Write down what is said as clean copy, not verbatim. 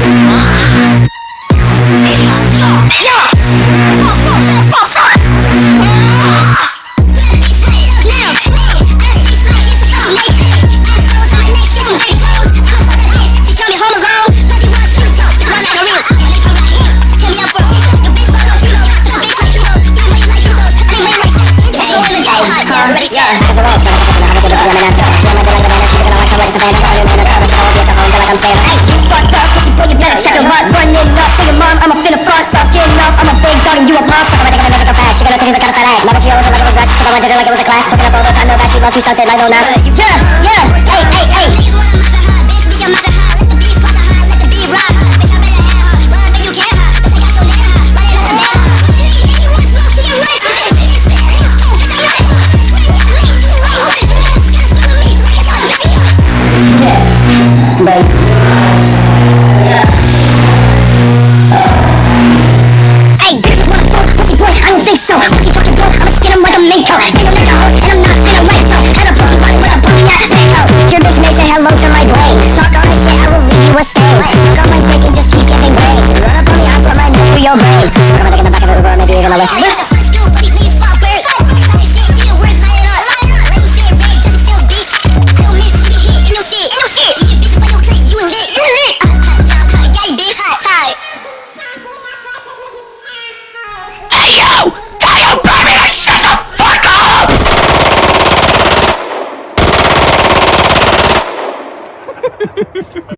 Something like Nas. Yeah, hey, hey, hey. Niggas wanna match a high, bitch, be a match a high. Let the beast watch a high, let the beat ride. Bitch, I better head high. Well, I bet you can't high. Cause I got your name high. Why they let the dick high? And you want smoke, you right high. Listen, let's go, it's a right high. Yeah, baby. Hey, bitches wanna fuck, pussy boy, I don't think so. Pussy talking broke, I'ma skin him like a mink coat. Take a nigga hoe, and I'm not finna wait though. And a pussy body with a pussy at mango. Your bitch may say hello to my brain. Talk all this shit, I will leave you a stain. Suck on my dick and just keep getting brain. Run up on me, I put my neck through your brain. Suck on my dick in the back of the Uber, maybe you're gonna live. Where's the fun school, but these niggas fall bird. All this shit, you the worst, light it up. Let you shit red, just still bitch. I don't miss you, get hit in your shit. You get bitch from your clique, you a lit. Got you bitch, tight. Hey yo! Tell your baby to shut the fuck up!